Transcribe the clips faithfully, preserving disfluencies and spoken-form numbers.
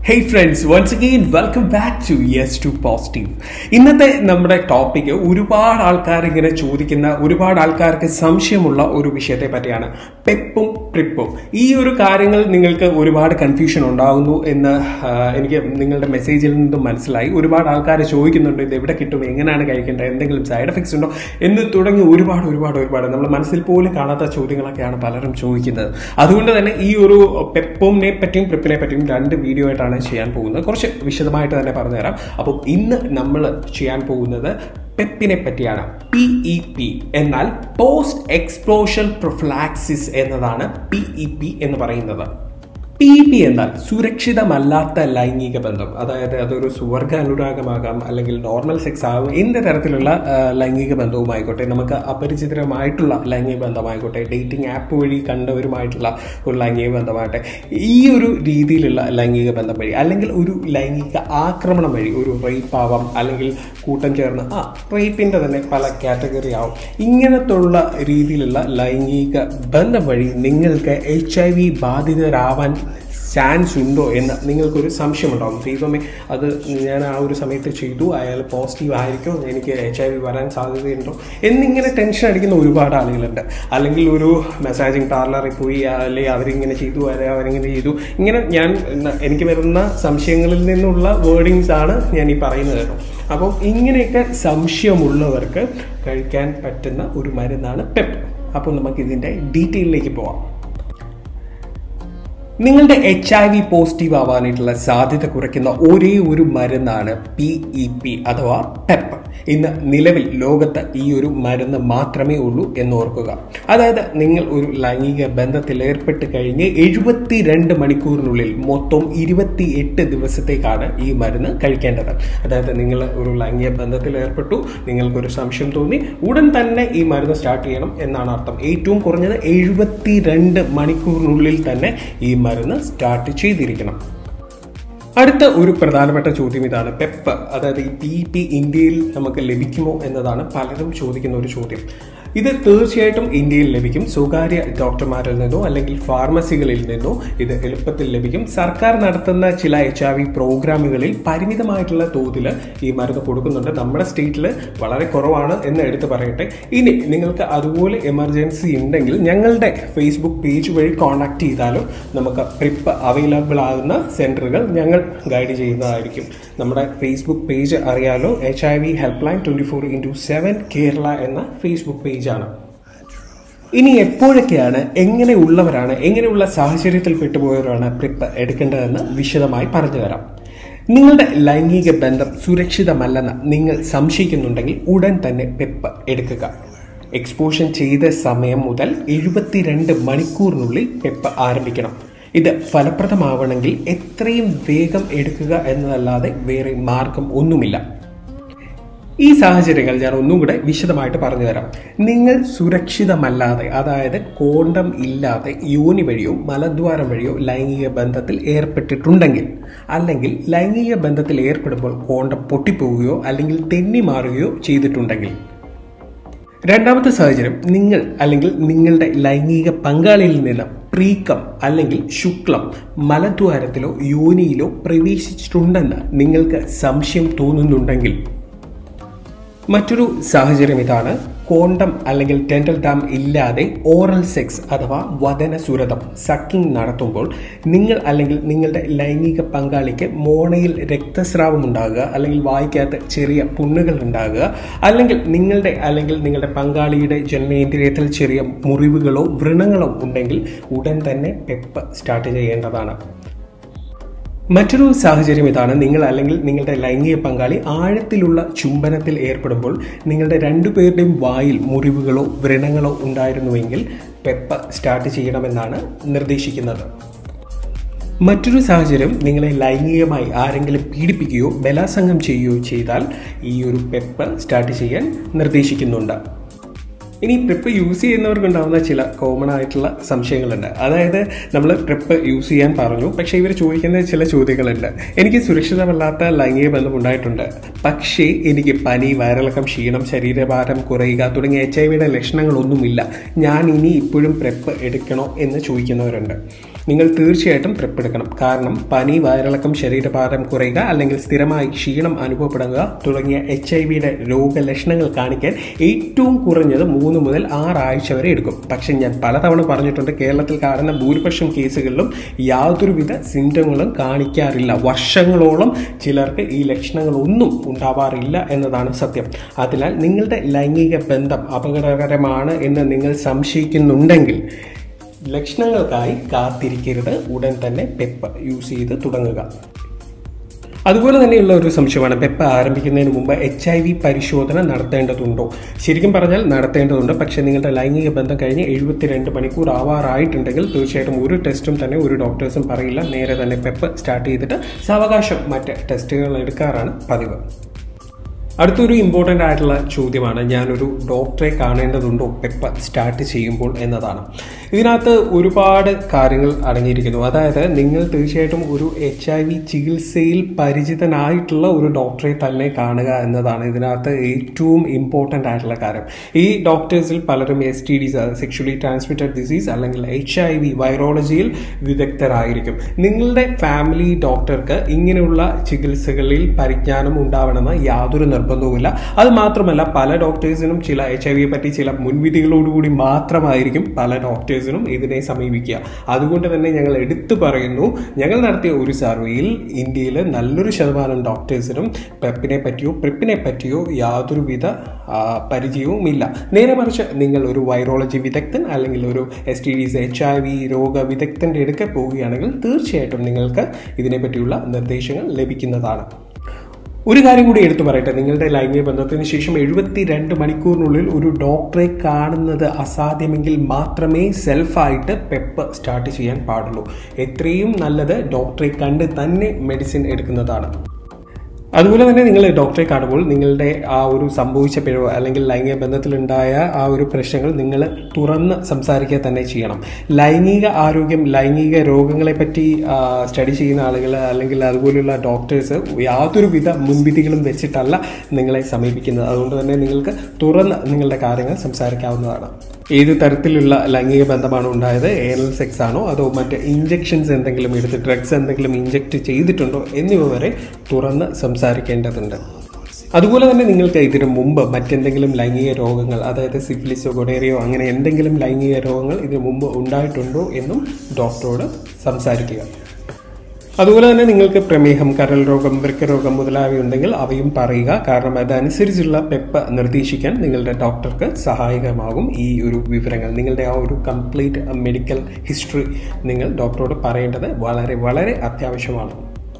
Hey friends, once again welcome back to Yes to Positive. ഇന്നത്തെ നമ്മുടെ topic ഒരുപാട് ആൾക്കാർ ഇങ്ങനെ ചോദിക്കുന്ന ഒരുപാട് ആൾക്കാർക്ക് സംശയമുള്ള ഒരു വിഷയത്തെ പറ്റിയാണ്. പെപ്പും പ്രിപ്പും. ഈ ഒരു കാര്യങ്ങൾ നിങ്ങൾക്ക് ഒരുപാട് കൺഫ്യൂഷൻ ഉണ്ടാകുന്നു എന്ന് എനിക്ക് നിങ്ങളുടെ മെസ്സേജിൽ നിന്നും മനസ്സിലായി. ഒരുപാട് ആൾക്കാർ ചോദിക്കുന്നുണ്ട് ഇത് എവിടെ കിട്ടും, എങ്ങനെയാണ് കഴിക്കേണ്ടത്, എന്തെങ്കിലും സൈഡ് എഫക്ട്സ് ഉണ്ടോ എന്ന് തുടങ്ങി ഒരുപാട് ഒരുപാട് ഒരുപാട് നമ്മൾ മനസ്സിൽ പോലും കാണാത്ത ചോദ്യങ്ങളൊക്കെയാണ് പലരും ചോദിക്കുന്നത്. അതുകൊണ്ട് തന്നെ ഈ ഒരു പെപ്പിനെ പറ്റിയും പ്രിപ്പിനെ പറ്റിയും രണ്ട് വീഡിയോ ആയിട്ടാണ് ചെയ്യാൻ പോകുന്നത്. കുറച്ച് വിശദമായിട്ട് തന്നെ പറഞ്ഞുതരാം. അപ്പോൾ ഇന്ന് നമ്മൾ ചെയ്യാൻ പോകുന്നത് പെപ്പിനെ പറ്റിയാണ്. പി ഇ പി എന്നാൽ പോസ്റ്റ് എക്സ്പോഷർ പ്രൊഫിലാക്സിസ് എന്നതാണ് പി ഇ പി എന്ന് പറയുന്നത്. പി ഇ പി എന്നാൽ സുരക്ഷിതമല്ലാത്ത ലൈംഗിക ബന്ധം. അതായത് അതൊരു സുവർഗ അനുരാഗമാകാം, അല്ലെങ്കിൽ നോർമൽ സെക്സ് ആകും, എന്ത് തരത്തിലുള്ള ലൈംഗിക ബന്ധവുമായിക്കോട്ടെ, നമുക്ക് അപരിചിതമായിട്ടുള്ള ലൈംഗിക ബന്ധമായിക്കോട്ടെ, ഡേറ്റിംഗ് ആപ്പ് വഴി കണ്ടവരുമായിട്ടുള്ള ഒരു ലൈംഗിക ബന്ധമാകട്ടെ, ഈ ഒരു രീതിയിലുള്ള ലൈംഗിക ബന്ധം വഴി, അല്ലെങ്കിൽ ഒരു ലൈംഗിക ആക്രമണം വഴി, ഒരു റേപ്പ് ആവാം, അല്ലെങ്കിൽ കൂട്ടം ചേർന്ന് ആ റേപ്പിൻ്റെ തന്നെ പല കാറ്റഗറി ആവും. ഇങ്ങനത്തുള്ള രീതിയിലുള്ള ലൈംഗിക ബന്ധം വഴി നിങ്ങൾക്ക് എച്ച് ഐ വി ബാധിതരാവാൻ ചാൻസ് ഉണ്ടോ എന്ന് നിങ്ങൾക്കൊരു സംശയമുണ്ടാകും. ദൈവമേ, അത് ഞാൻ ആ ഒരു സമയത്ത് ചെയ്തു, അയാൾ പോസിറ്റീവ് ആയിരിക്കും, എനിക്ക് എച്ച് ഐ വി വരാൻ സാധ്യതയുണ്ടോ എന്നിങ്ങനെ ടെൻഷൻ അടിക്കുന്ന ഒരുപാട് ആളുകളുണ്ട്. അല്ലെങ്കിൽ ഒരു മസാജിങ് പാർലറിൽ പോയി, അല്ലെങ്കിൽ അവരിങ്ങനെ ചെയ്തു, അവരിങ്ങനെ ചെയ്തു, ഇങ്ങനെ ഞാൻ എനിക്ക് വരുന്ന സംശയങ്ങളിൽ നിന്നുള്ള വേർഡിങ്സ് ആണ് ഞാൻ ഈ പറയുന്നത് കേട്ടോ. അപ്പോൾ ഇങ്ങനെയൊക്കെ സംശയമുള്ളവർക്ക് കഴിക്കാൻ പറ്റുന്ന ഒരു മരുന്നാണ് പെപ്പ്. അപ്പോൾ നമുക്ക് ഇതിൻ്റെ ഡീറ്റെയിലേക്ക് പോവാം. നിങ്ങളുടെ എച്ച് ഐ വി പോസിറ്റീവ് ആവാനായിട്ടുള്ള സാധ്യത കുറയ്ക്കുന്ന ഒരേ ഒരു മരുന്നാണ് പി ഇ പി അഥവാ പെപ്പ്. ഇന്ന് നിലവിൽ ലോകത്ത് ഈ ഒരു മരുന്ന് മാത്രമേ ഉള്ളൂ എന്ന് ഓർക്കുക. അതായത് നിങ്ങൾ ഒരു ലൈംഗിക ബന്ധത്തിൽ ഏർപ്പെട്ട് കഴിഞ്ഞ് എഴുപത്തി രണ്ട് മണിക്കൂറിനുള്ളിൽ മൊത്തം ഇരുപത്തി എട്ട് ദിവസത്തേക്കാണ് ഈ മരുന്ന് കഴിക്കേണ്ടത്. അതായത് നിങ്ങൾ ഒരു ലൈംഗിക ബന്ധത്തിൽ ഏർപ്പെട്ടു, നിങ്ങൾക്കൊരു സംശയം തോന്നി, ഉടൻ തന്നെ ഈ മരുന്ന് സ്റ്റാർട്ട് ചെയ്യണം എന്നാണ് അർത്ഥം. ഏറ്റവും കുറഞ്ഞത് എഴുപത്തി രണ്ട് മണിക്കൂറിനുള്ളിൽ തന്നെ ഈ മരുന്ന് സ്റ്റാർട്ട് ചെയ്തിരിക്കണം. അടുത്ത ഒരു പ്രധാനപ്പെട്ട ചോദ്യം ഇതാണ്, പെപ്പ് അതായത് ഈ പി ഇ പി ഇന്ത്യയിൽ നമുക്ക് ലഭിക്കുമോ എന്നതാണ് പലരും ചോദിക്കുന്ന ഒരു ചോദ്യം. ഇത് തീർച്ചയായിട്ടും ഇന്ത്യയിൽ ലഭിക്കും. സ്വകാര്യ ഡോക്ടർമാരിൽ നിന്നോ അല്ലെങ്കിൽ ഫാർമസികളിൽ നിന്നോ ഇത് എളുപ്പത്തിൽ ലഭിക്കും. സർക്കാർ നടത്തുന്ന ചില എച്ച് ഐ വി പ്രോഗ്രാമുകളിൽ പരിമിതമായിട്ടുള്ള തോതിൽ ഈ മരുന്ന് കൊടുക്കുന്നുണ്ട്. നമ്മുടെ സ്റ്റേറ്റിൽ വളരെ കുറവാണ് എന്ന് എടുത്തു പറയട്ടെ. ഇനി നിങ്ങൾക്ക് അതുപോലെ എമർജൻസി ഉണ്ടെങ്കിൽ ഞങ്ങളുടെ ഫേസ്ബുക്ക് പേജ് വഴി കോൺടാക്ട് ചെയ്താലും നമുക്ക് പ്രിപ്പ് അവൈലബിൾ ആകുന്ന സെൻറ്ററുകൾ ഞങ്ങൾ ഗൈഡ് ചെയ്യുന്നതായിരിക്കും. നമ്മുടെ ഫേസ്ബുക്ക് പേജ് അറിയാലോ, H I V help line twenty four into seven Kerala എന്ന ഫേസ്ബുക്ക് പേജ് ആണ്. ഇനി എപ്പോഴൊക്കെയാണ്, എങ്ങനെയുള്ളവരാണ്, എങ്ങനെയുള്ള സാഹചര്യത്തിൽ പെട്ടുപോയവരാണ് പ്രിപ്പ് എടുക്കേണ്ടതെന്ന് വിശദമായി പറഞ്ഞു തരാം. നിങ്ങളുടെ ലൈംഗിക ബന്ധം സുരക്ഷിതമല്ലെന്ന് നിങ്ങൾ സംശയിക്കുന്നുണ്ടെങ്കിൽ ഉടൻ തന്നെ പെപ്പ് എടുക്കുക. എക്സ്പോഷർ ചെയ്ത സമയം മുതൽ എഴുപത്തിരണ്ട് മണിക്കൂറിനുള്ളിൽ പെപ്പ് ആരംഭിക്കണം. ഇത് ഫലപ്രദമാവണമെങ്കിൽ എത്രയും വേഗം എടുക്കുക എന്നതല്ലാതെ വേറെ മാർഗം ഒന്നുമില്ല. ഈ സാഹചര്യങ്ങൾ ഞാൻ ഒന്നും കൂടെ വിശദമായിട്ട് പറഞ്ഞു തരാം. നിങ്ങൾ സുരക്ഷിതമല്ലാതെ, അതായത് കോണ്ടം ഇല്ലാതെ യോനി വഴിയോ മലദ്വാരം വഴിയോ ലൈംഗിക ബന്ധത്തിൽ ഏർപ്പെട്ടിട്ടുണ്ടെങ്കിൽ, അല്ലെങ്കിൽ ലൈംഗിക ബന്ധത്തിൽ ഏർപ്പെടുമ്പോൾ കോണ്ടം പൊട്ടിപ്പോവുകയോ അല്ലെങ്കിൽ തെന്നി മാറുകയോ ചെയ്തിട്ടുണ്ടെങ്കിൽ. രണ്ടാമത്തെ സാഹചര്യം, നിങ്ങൾ അല്ലെങ്കിൽ നിങ്ങളുടെ ലൈംഗിക പങ്കാളിയിൽ നിന്ന് പ്രീക്കം അല്ലെങ്കിൽ ശുക്ലം മലദ്വാരത്തിലോ യോനിയിലോ പ്രവേശിച്ചിട്ടുണ്ടെന്ന് നിങ്ങൾക്ക് സംശയം തോന്നുന്നുണ്ടെങ്കിൽ. മറ്റൊരു സാഹചര്യം ഇതാണ്, കോണ്ടം അല്ലെങ്കിൽ ഡെന്റൽ ഡാം ഇല്ലാതെ ഓറൽ സെക്സ് അഥവാ വദന സുരതം സക്കിംഗ് നടത്തുമ്പോൾ നിങ്ങൾ അല്ലെങ്കിൽ നിങ്ങളുടെ ലൈംഗിക പങ്കാളിക്ക് മോണയിൽ രക്തസ്രാവം ഉണ്ടാകുക, അല്ലെങ്കിൽ വായ്ക്കകത്ത് ചെറിയ പുണ്ണുകൾ ഉണ്ടാകുക, അല്ലെങ്കിൽ നിങ്ങളുടെ അല്ലെങ്കിൽ നിങ്ങളുടെ പങ്കാളിയുടെ ജനനേന്ദ്രിയത്തിൽ ചെറിയ മുറിവുകളോ വ്രണങ്ങളോ ഉണ്ടെങ്കിൽ ഉടൻ തന്നെ പെപ്പ് സ്റ്റാർട്ട് ചെയ്യേണ്ടതാണ്. മറ്റൊരു സാഹചര്യം ഇതാണ്, നിങ്ങൾ അല്ലെങ്കിൽ നിങ്ങളുടെ ലൈംഗിക പങ്കാളി ആഴത്തിലുള്ള ചുംബനത്തിൽ ഏർപ്പെടുമ്പോൾ നിങ്ങളുടെ രണ്ടുപേരുടെയും വായിൽ മുറിവുകളോ വ്രണങ്ങളോ ഉണ്ടായിരുന്നുവെങ്കിൽ പെപ്പ് സ്റ്റാർട്ട് ചെയ്യണമെന്നാണ് നിർദ്ദേശിക്കുന്നത്. മറ്റൊരു സാഹചര്യം, നിങ്ങളെ ലൈംഗികമായി ആരെങ്കിലും പീഡിപ്പിക്കുകയോ ബലാത്സംഗം ചെയ്യുകയോ ചെയ്താൽ ഈ ഒരു പെപ്പ് സ്റ്റാർട്ട് ചെയ്യാൻ നിർദ്ദേശിക്കുന്നുണ്ട്. ഇനി പ്രിപ്പ് യൂസ് ചെയ്യുന്നവർക്കുണ്ടാകുന്ന ചില കോമൺ ആയിട്ടുള്ള സംശയങ്ങളുണ്ട്. അതായത് നമ്മൾ പ്രിപ്പ് യൂസ് ചെയ്യാൻ പറഞ്ഞു, പക്ഷേ ഇവർ ചോദിക്കുന്ന ചില ചോദ്യങ്ങളുണ്ട്. എനിക്ക് സുരക്ഷിതമല്ലാത്ത ലൈംഗിക ബന്ധം ഉണ്ടായിട്ടുണ്ട്, പക്ഷേ എനിക്ക് പനി, വയറിളക്കം, ക്ഷീണം, ശരീരഭാരം കുറയുക തുടങ്ങിയ എച്ച് ഐ വിയുടെ ലക്ഷണങ്ങളൊന്നുമില്ല. ഞാൻ ഇനി ഇപ്പോഴും പ്രിപ്പ് എടുക്കണോ എന്ന് ചോദിക്കുന്നവരുണ്ട്. നിങ്ങൾ തീർച്ചയായിട്ടും പ്രിപ്പ് എടുക്കണം. കാരണം പനി, വയറിളക്കം, ശരീരഭാരം കുറയുക അല്ലെങ്കിൽ സ്ഥിരമായി ക്ഷീണം അനുഭവപ്പെടുക തുടങ്ങിയ എച്ച് ഐ വിയുടെ രോഗലക്ഷണങ്ങൾ കാണിക്കാൻ ഏറ്റവും കുറഞ്ഞത് മൂന്ന് മുതൽ ആറാഴ്ച വരെ എടുക്കും. പക്ഷെ ഞാൻ പലതവണ പറഞ്ഞിട്ടുണ്ട്, കേരളത്തിൽ കാണുന്ന ഭൂരിപക്ഷം കേസുകളിലും യാതൊരുവിധ സിംറ്റങ്ങളും കാണിക്കാറില്ല. വർഷങ്ങളോളം ചിലർക്ക് ഈ ലക്ഷണങ്ങളൊന്നും ഉണ്ടാവാറില്ല എന്നതാണ് സത്യം. അതിനാൽ നിങ്ങളുടെ ലൈംഗിക ബന്ധം അപകടകരമാണ് എന്ന് നിങ്ങൾ സംശയിക്കുന്നുണ്ടെങ്കിൽ ലക്ഷണങ്ങൾക്കായി കാത്തിരിക്കരുത്, ഉടൻ തന്നെ പെപ്പ് യൂസ് ചെയ്ത് തുടങ്ങുക. അതുപോലെ തന്നെയുള്ള ഒരു സംശയമാണ്, പെപ്പ് ആരംഭിക്കുന്നതിന് മുമ്പ് എച്ച് ഐ വി പരിശോധന നടത്തേണ്ടതുണ്ടോ? ശരിക്കും പറഞ്ഞാൽ നടത്തേണ്ടതുണ്ട്. പക്ഷേ നിങ്ങളുടെ ലൈംഗിക ബന്ധം കഴിഞ്ഞ് എഴുപത്തിരണ്ട് മണിക്കൂർ ആവാറായിട്ടുണ്ടെങ്കിൽ തീർച്ചയായിട്ടും ഒരു ടെസ്റ്റും തന്നെ ഒരു ഡോക്ടേഴ്സും പറയില്ല. നേരെ തന്നെ പെപ്പ് സ്റ്റാർട്ട് ചെയ്തിട്ട് സാവകാശം മറ്റ് ടെസ്റ്റുകൾ എടുക്കാറാണ് പതിവ്. അടുത്തൊരു ഇമ്പോർട്ടൻ്റ് ആയിട്ടുള്ള ചോദ്യമാണ്, ഞാനൊരു ഡോക്ടറെ കാണേണ്ടതുണ്ടോ പെപ്പ് സ്റ്റാർട്ട് ചെയ്യുമ്പോൾ എന്നതാണ്. ഇതിനകത്ത് ഒരുപാട് കാര്യങ്ങൾ അടങ്ങിയിരിക്കുന്നു. അതായത് നിങ്ങൾ തീർച്ചയായിട്ടും ഒരു എച്ച് ഐ വി ചികിത്സയിൽ പരിചിതനായിട്ടുള്ള ഒരു ഡോക്ടറെ തന്നെ കാണുക എന്നതാണ് ഇതിനകത്ത് ഏറ്റവും ഇമ്പോർട്ടൻ്റ് ആയിട്ടുള്ള കാര്യം. ഈ ഡോക്ടേഴ്സിൽ പലരും S T Ds, sexually transmitted disease അല്ലെങ്കിൽ എച്ച് ഐ വി വൈറോളജിയിൽ വിദഗ്ധരായിരിക്കും. നിങ്ങളുടെ ഫാമിലി ഡോക്ടർക്ക് ഇങ്ങനെയുള്ള ചികിത്സകളിൽ പരിജ്ഞാനം ഉണ്ടാവണമെന്ന് യാതൊരു നിർബന്ധവുമില്ല. അത് മാത്രമല്ല, പല ഡോക്ടേഴ്സിനും ചില എച്ച് ഐ വിയെ പറ്റി ചില മുൻവിധികളോടുകൂടി മാത്രമായിരിക്കും പല ഡോക്ടേഴ്സിനും ഇതിനെ സമീപിക്കുക. അതുകൊണ്ട് തന്നെ ഞങ്ങൾ എടുത്തു പറയുന്നു, ഞങ്ങൾ നടത്തിയ ഒരു സർവേയിൽ ഇന്ത്യയിൽ നല്ലൊരു ശതമാനം ഡോക്ടേഴ്സിനും പെപ്പിനെ പറ്റിയോ പ്രിപ്പിനെ പറ്റിയോ യാതൊരുവിധ പരിചയവും ഇല്ല. നേരെ മറിച്ച് നിങ്ങൾ ഒരു വൈറോളജി വിദഗ്ധൻ അല്ലെങ്കിൽ ഒരു S T Ds, H I V രോഗ വിദഗ്ധൻ്റെ അടുക്കെ പോവുകയാണെങ്കിൽ തീർച്ചയായിട്ടും നിങ്ങൾക്ക് ഇതിനെപ്പറ്റിയുള്ള നിർദ്ദേശങ്ങൾ ലഭിക്കുന്നതാണ്. ഒരു കാര്യം കൂടി എടുത്തു പറയട്ടെ, നിങ്ങളുടെ ലൈംഗിക ബന്ധത്തിന് ശേഷം എഴുപത്തി രണ്ട് മണിക്കൂറിനുള്ളിൽ ഒരു ഡോക്ടറെ കാണുന്നത് അസാധ്യമെങ്കിൽ മാത്രമേ സെൽഫായിട്ട് പെപ്പ് സ്റ്റാർട്ട് ചെയ്യാൻ പാടുള്ളൂ. എത്രയും നല്ലത് ഡോക്ടറെ കണ്ട് തന്നെ മെഡിസിൻ എടുക്കുന്നതാണ്. അതുപോലെ തന്നെ നിങ്ങൾ ഡോക്ടറെ കാണുമ്പോൾ നിങ്ങളുടെ ആ ഒരു സംഭവിച്ച പിഴവ് അല്ലെങ്കിൽ ലൈംഗിക ബന്ധത്തിലുണ്ടായ ആ ഒരു പ്രശ്നങ്ങൾ നിങ്ങൾ തുറന്ന് സംസാരിക്കുക തന്നെ ചെയ്യണം. ലൈംഗിക ആരോഗ്യം, ലൈംഗിക രോഗങ്ങളെ പറ്റി സ്റ്റഡി ചെയ്യുന്ന ആളുകൾ അല്ലെങ്കിൽ അതുപോലെയുള്ള ഡോക്ടേഴ്സ് യാതൊരുവിധ മുൻവിധികളും വെച്ചിട്ടല്ല നിങ്ങളെ സമീപിക്കുന്നത്. അതുകൊണ്ട് തന്നെ നിങ്ങൾക്ക് തുറന്ന് നിങ്ങളുടെ കാര്യങ്ങൾ സംസാരിക്കാവുന്നതാണ്. ഏത് തരത്തിലുള്ള ലൈംഗിക ബന്ധമാണ് ഉണ്ടായത്, ഏനൽ സെക്സ് ആണോ അതോ മറ്റ് ഇഞ്ചെക്ഷൻസ് എന്തെങ്കിലും എടുത്ത് ഡ്രഗ്സ് എന്തെങ്കിലും ഇഞ്ചെക്ട് ചെയ്തിട്ടുണ്ടോ എന്നിവ വരെ തുറന്ന് സംസാരിക്കേണ്ടതുണ്ട്. അതുപോലെ തന്നെ നിങ്ങൾക്ക് ഇതിനു മുമ്പ് മറ്റെന്തെങ്കിലും ലൈംഗിക രോഗങ്ങൾ, അതായത് സിഫിലിസോ ഗൊണേറിയോ അങ്ങനെ എന്തെങ്കിലും ലൈംഗിക രോഗങ്ങൾ ഇതിനു മുമ്പ് ഉണ്ടായിട്ടുണ്ടോ എന്നും ഡോക്ടറോട് സംസാരിക്കുക. അതുപോലെ തന്നെ നിങ്ങൾക്ക് പ്രമേഹം, കരൾ രോഗം, വൃക്കരോഗം മുതലായവയുണ്ടെങ്കിൽ അവയും പറയുക. കാരണം അതനുസരിച്ചുള്ള പെപ്പ് നിർദ്ദേശിക്കാൻ നിങ്ങളുടെ ഡോക്ടർക്ക് സഹായകമാകും ഈ ഒരു വിവരങ്ങൾ. നിങ്ങളുടെ ആ ഒരു കംപ്ലീറ്റ് മെഡിക്കൽ ഹിസ്റ്ററി നിങ്ങൾ ഡോക്ടറോട് പറയേണ്ടത് വളരെ വളരെ അത്യാവശ്യമാണ്.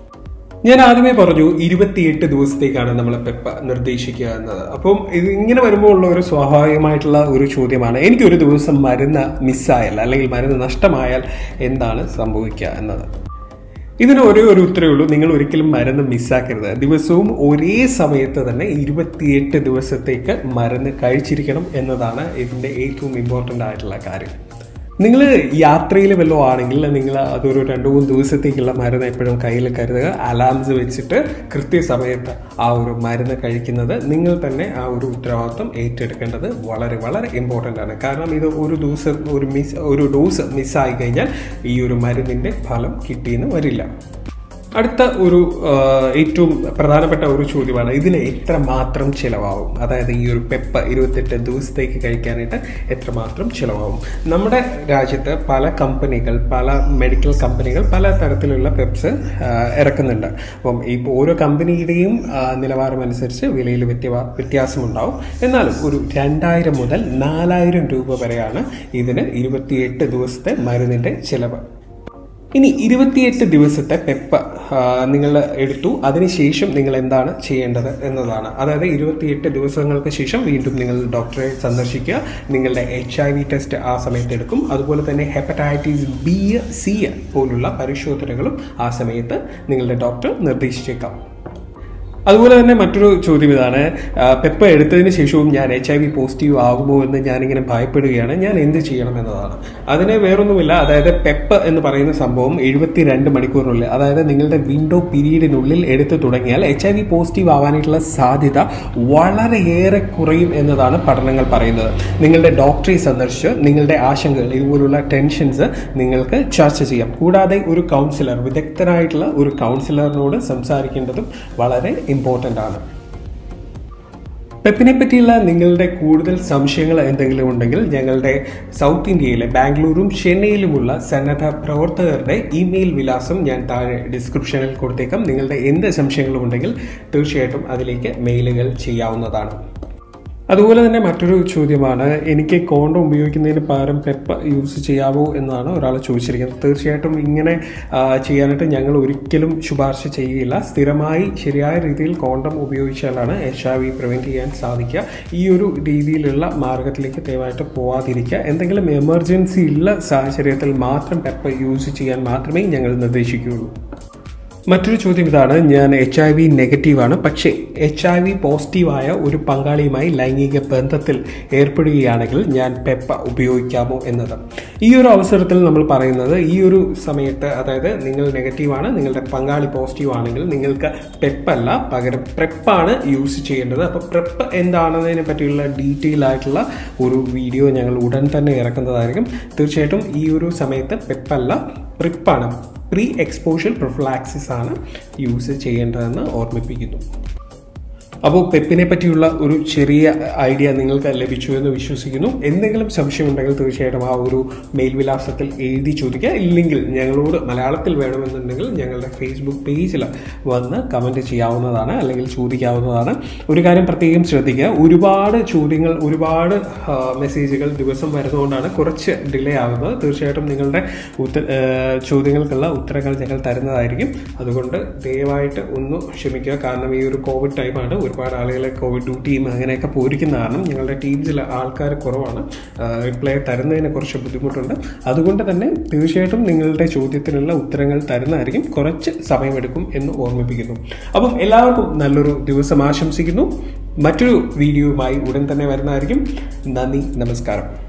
ഞാൻ ആദ്യമേ പറഞ്ഞു ഇരുപത്തിയെട്ട് ദിവസത്തേക്കാണ് നമ്മൾ പെപ്പ് നിർദ്ദേശിക്കുക എന്നത്. അപ്പം ഇത് ഇങ്ങനെ വരുമ്പോൾ ഉള്ള ഒരു സ്വാഭാവികമായിട്ടുള്ള ഒരു ചോദ്യമാണ്, എനിക്കൊരു ദിവസം മരുന്ന് മിസ്സായാൽ അല്ലെങ്കിൽ മരുന്ന് നഷ്ടമായാൽ എന്താണ് സംഭവിക്കുക എന്നത്. ഇതിന് ഒരേ ഒരു ഉത്തരവേ ഉള്ളൂ, നിങ്ങൾ ഒരിക്കലും മരുന്ന് മിസ്സാക്കരുത്. ദിവസവും ഒരേ സമയത്ത് തന്നെ ഇരുപത്തിയെട്ട് ദിവസത്തേക്ക് മരുന്ന് കഴിച്ചിരിക്കണം എന്നതാണ് ഇതിൻ്റെ ഏറ്റവും ഇമ്പോർട്ടൻ്റ് ആയിട്ടുള്ള കാര്യം. നിങ്ങൾ യാത്രയിൽ വല്ലതും ആണെങ്കിൽ നിങ്ങൾ അതൊരു രണ്ട് മൂന്ന് ദിവസത്തേക്കുള്ള മരുന്ന് എപ്പോഴും കയ്യിൽ കരുതുക. അലാംസ് വെച്ചിട്ട് കൃത്യസമയത്ത് ആ ഒരു മരുന്ന് കഴിക്കുന്നത് നിങ്ങൾ തന്നെ ആ ഒരു ഉത്തരവാദിത്വം ഏറ്റെടുക്കേണ്ടത് വളരെ വളരെ ഇമ്പോർട്ടൻ്റ് ആണ്. കാരണം ഇത് ഒരു ദിവസം ഒരു മിസ് ഒരു ഡോസ് മിസ്സായി കഴിഞ്ഞാൽ ഈ ഒരു മരുന്നിൻ്റെ ഫലം കിട്ടിയെന്ന് വരില്ല. അടുത്ത ഒരു ഏറ്റവും പ്രധാനപ്പെട്ട ഒരു ചോദ്യമാണ്, ഇതിന് എത്രമാത്രം ചിലവാകും? അതായത് ഈ ഒരു പെപ്പ് ഇരുപത്തെട്ട് ദിവസത്തേക്ക് കഴിക്കാനായിട്ട് എത്രമാത്രം ചിലവാകും? നമ്മുടെ രാജ്യത്ത് പല കമ്പനികൾ, പല മെഡിക്കൽ കമ്പനികൾ പല തരത്തിലുള്ള പെപ്സ് ഇറക്കുന്നുണ്ട്. അപ്പം ഈ ഓരോ കമ്പനിയുടെയും നിലവാരം അനുസരിച്ച് വിലയിൽ വ്യത്യാ വ്യത്യാസമുണ്ടാവും. എന്നാലും ഒരു രണ്ടായിരം മുതൽ നാലായിരം രൂപ വരെയാണ് ഇതിന് ഇരുപത്തിയെട്ട് ദിവസത്തെ മരുന്നിൻ്റെ ചിലവ്. ഇനി ഇരുപത്തിയെട്ട് ദിവസത്തെ പെപ്പ് നിങ്ങൾ എടുത്തു, അതിനുശേഷം നിങ്ങൾ എന്താണ് ചെയ്യേണ്ടത് എന്നതാണ്. അതായത് ഇരുപത്തിയെട്ട് ദിവസങ്ങൾക്ക് ശേഷം വീണ്ടും നിങ്ങൾ ഡോക്ടറെ സന്ദർശിക്കുക. നിങ്ങളുടെ എച്ച് ഐ വി ടെസ്റ്റ് ആ സമയത്ത് എടുക്കും. അതുപോലെ തന്നെ ഹെപ്പറ്റൈറ്റിസ് ബി, സി പോലുള്ള പരിശോധനകളും ആ സമയത്ത് നിങ്ങളുടെ ഡോക്ടർ നിർദ്ദേശിച്ചേക്കാം. അതുപോലെ തന്നെ മറ്റൊരു ചോദ്യം ഇതാണ്, പെപ്പ എടുത്തതിന് ശേഷവും ഞാൻ എച്ച് ഐ വി പോസിറ്റീവ് ആകുമോ എന്ന് ഞാനിങ്ങനെ ഭയപ്പെടുകയാണ്, ഞാൻ എന്ത് ചെയ്യണം എന്നതാണ്. അതിന് വേറൊന്നുമില്ല, അതായത് പെപ്പ എന്ന് പറയുന്ന സംഭവം എഴുപത്തി രണ്ട് മണിക്കൂറിനുള്ളിൽ, അതായത് നിങ്ങളുടെ വിൻഡോ പീരീഡിനുള്ളിൽ എടുത്തു തുടങ്ങിയാൽ എച്ച് ഐ വി പോസിറ്റീവ് ആവാനായിട്ടുള്ള സാധ്യത വളരെയേറെ കുറയും എന്നതാണ് പഠനങ്ങൾ പറയുന്നത്. നിങ്ങളുടെ ഡോക്ടറെ സന്ദർശിച്ച് നിങ്ങളുടെ ആശങ്കകൾ, ഇതുപോലുള്ള ടെൻഷൻസ് നിങ്ങൾക്ക് ചർച്ച ചെയ്യാം. കൂടാതെ ഒരു കൗൺസിലർ, വിദഗ്ധനായിട്ടുള്ള ഒരു കൗൺസിലറിനോട് സംസാരിക്കേണ്ടതും വളരെ ഇമ്പോർട്ടൻ്റ് ആണ്. പെപ്പിനെ പറ്റിയുള്ള നിങ്ങളുടെ കൂടുതൽ സംശയങ്ങൾ എന്തെങ്കിലും ഉണ്ടെങ്കിൽ ഞങ്ങളുടെ സൗത്ത് ഇന്ത്യയിലെ ബാംഗ്ലൂരും ചെന്നൈയിലുമുള്ള സന്നദ്ധ പ്രവർത്തകരുടെ ഇമെയിൽ വിലാസം ഞാൻ താഴെ ഡിസ്ക്രിപ്ഷനിൽ കൊടുത്തേക്കാം. നിങ്ങളുടെ എന്ത് സംശയങ്ങളും ഉണ്ടെങ്കിൽ തീർച്ചയായിട്ടും അതിലേക്ക് മെയിലുകൾ ചെയ്യാവുന്നതാണ്. അതുപോലെ തന്നെ മറ്റൊരു ചോദ്യമാണ്, എനിക്ക് കോണ്ടം ഉപയോഗിക്കുന്നതിന് പകരം പെപ്പ യൂസ് ചെയ്യാവോ എന്നാണ് ഒരാൾ ചോദിച്ചിരിക്കുന്നത്. തീർച്ചയായിട്ടും ഇങ്ങനെ ചെയ്യാനായിട്ട് ഞങ്ങൾ ഒരിക്കലും ശുപാർശ ചെയ്യുകയില്ല. സ്ഥിരമായി ശരിയായ രീതിയിൽ കോണ്ടം ഉപയോഗിച്ചാലാണ് എച്ച് ഐ വി പ്രിവെൻറ്റ് ചെയ്യാൻ സാധിക്കുക. ഈ ഒരു രീതിയിലുള്ള മാർഗത്തിലേക്ക് ദയവായിട്ട് പോവാതിരിക്കുക. എന്തെങ്കിലും എമർജൻസി ഉള്ള സാഹചര്യത്തിൽ മാത്രം പെപ്പ യൂസ് ചെയ്യാൻ മാത്രമേ ഞങ്ങൾ നിർദ്ദേശിക്കുകയുള്ളൂ. മറ്റൊരു ചോദ്യം ഇതാണ്, ഞാൻ എച്ച് ഐ വി നെഗറ്റീവാണ്, പക്ഷേ എച്ച് ഐ വി പോസിറ്റീവായ ഒരു പങ്കാളിയുമായി ലൈംഗിക ബന്ധത്തിൽ ഏർപ്പെടുകയാണെങ്കിൽ ഞാൻ പെപ്പ ഉപയോഗിക്കാമോ എന്നത്. ഈ ഒരു അവസരത്തിൽ നമ്മൾ പറയുന്നത്, ഈ ഒരു സമയത്ത്, അതായത് നിങ്ങൾ നെഗറ്റീവാണ്, നിങ്ങളുടെ പങ്കാളി പോസിറ്റീവ് ആണെങ്കിൽ നിങ്ങൾക്ക് പെപ്പല്ല, പകരം പ്രെപ്പാണ് യൂസ് ചെയ്യേണ്ടത്. അപ്പോൾ പ്രെപ്പ് എന്താണെന്നതിനെ പറ്റിയുള്ള ഡീറ്റെയിൽ ആയിട്ടുള്ള ഒരു വീഡിയോ ഞങ്ങൾ ഉടൻ തന്നെ ഇറക്കുന്നതായിരിക്കും. തീർച്ചയായിട്ടും ഈ ഒരു സമയത്ത് പെപ്പല്ല, പ്രിപ്പാണ്, പ്രീ എക്സ്പോഷർ പ്രൊഫിലാക്സിസ് ആണ് യൂസ് ചെയ്യേണ്ടതെന്ന് ഓർമ്മിപ്പിക്കുന്നു. അപ്പോൾ പെപ്പിനെ പറ്റിയുള്ള ഒരു ചെറിയ ഐഡിയ നിങ്ങൾക്ക് ലഭിച്ചു എന്ന് വിശ്വസിക്കുന്നു. എന്തെങ്കിലും സംശയമുണ്ടെങ്കിൽ തീർച്ചയായിട്ടും ആ ഒരു മെയിൽ വിലാസത്തിൽ എഴുതി ചോദിക്കുക. ഇല്ലെങ്കിൽ ഞങ്ങളോട് മലയാളത്തിൽ വേണമെന്നുണ്ടെങ്കിൽ ഞങ്ങളുടെ ഫേസ്ബുക്ക് പേജിൽ വന്ന് കമൻറ്റ് ചെയ്യാവുന്നതാണ്, അല്ലെങ്കിൽ ചോദിക്കാവുന്നതാണ്. ഒരു കാര്യം പ്രത്യേകം ശ്രദ്ധിക്കുക, ഒരുപാട് ചോദ്യങ്ങൾ, ഒരുപാട് മെസ്സേജുകൾ ദിവസം വരുന്നതുകൊണ്ടാണ് കുറച്ച് ഡിലേ ആകുന്നത്. തീർച്ചയായിട്ടും നിങ്ങളുടെ ഉത്തര ചോദ്യങ്ങൾക്കുള്ള ഉത്തരങ്ങൾ ഞങ്ങൾ തരുന്നതായിരിക്കും. അതുകൊണ്ട് ദയവായിട്ട് ഒന്ന് ക്ഷമിക്കുക. കാരണം ഈ ഒരു കോവിഡ് ടൈമാണ്, ഒരുപാട് ആളുകളെ കോവിഡ് ഡ്യൂട്ടിയും അങ്ങനെയൊക്കെ പോയിരിക്കുന്ന കാരണം ഞങ്ങളുടെ ടീംസിൽ ആൾക്കാർ കുറവാണ്. റിപ്ലൈ തരുന്നതിന് കുറച്ച് ബുദ്ധിമുട്ടുണ്ട്. അതുകൊണ്ട് തന്നെ തീർച്ചയായിട്ടും നിങ്ങളുടെ ചോദ്യത്തിനുള്ള ഉത്തരങ്ങൾ തരുന്നതായിരിക്കും. കുറച്ച് സമയമെടുക്കും എന്ന് ഓർമ്മിപ്പിക്കുന്നു. അപ്പം എല്ലാവർക്കും നല്ലൊരു ദിവസം ആശംസിക്കുന്നു. മറ്റൊരു വീഡിയോയുമായി ഉടൻ തന്നെ വരുന്നതായിരിക്കും. നന്ദി, നമസ്കാരം.